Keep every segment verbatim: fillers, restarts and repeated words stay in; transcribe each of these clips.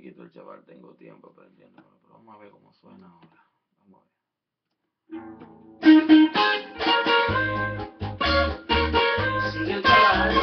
quito el chaval, tengo tiempo aprendiendo, pero vamos a ver cómo suena ahora. Vamos a ver. Sigue el chaval.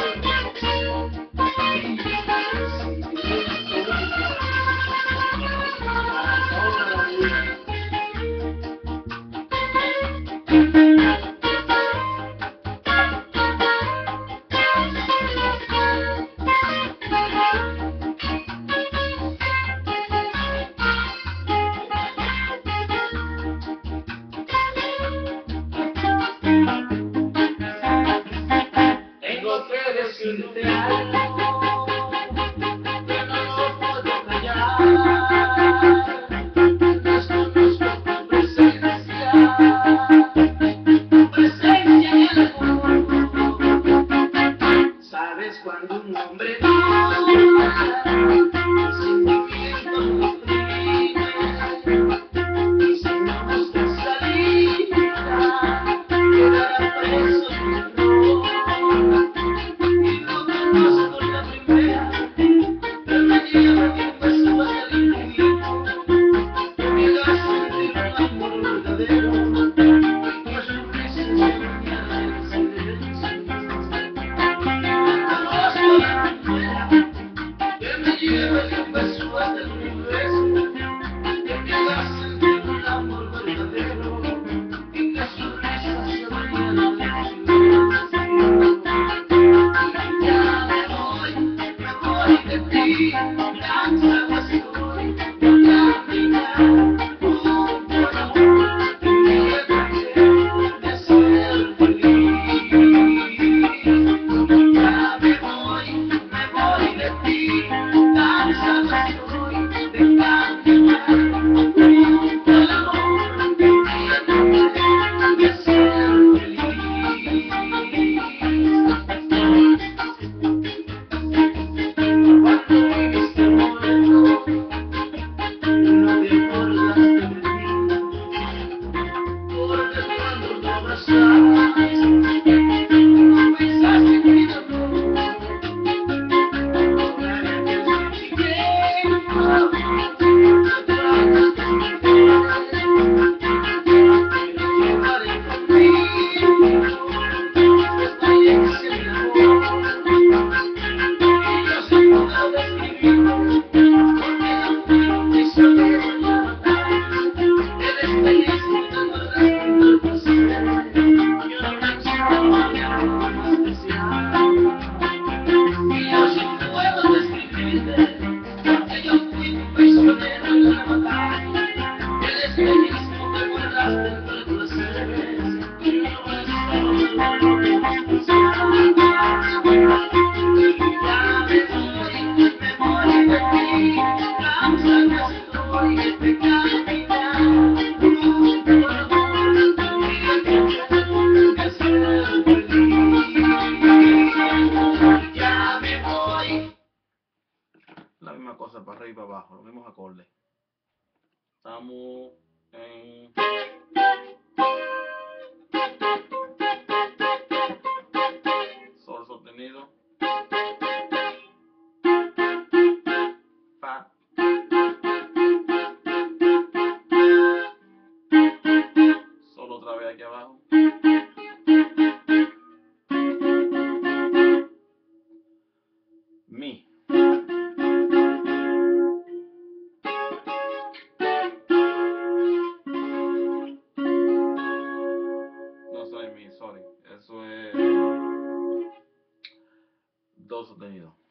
Tengo que decirte algo que no lo puedo callar. Desconozco tu presencia, tu presencia en el mundo. Sabes cuando un hombre llora, el sentimiento lo oprime, y si no buscas salida, quedará preso en el error. La misma cosa para arriba y para abajo, los mismos acordes. Estamos en sol sostenido, fa, sol otra vez aquí abajo, mi. No soy mi, sorry, eso es do sostenido.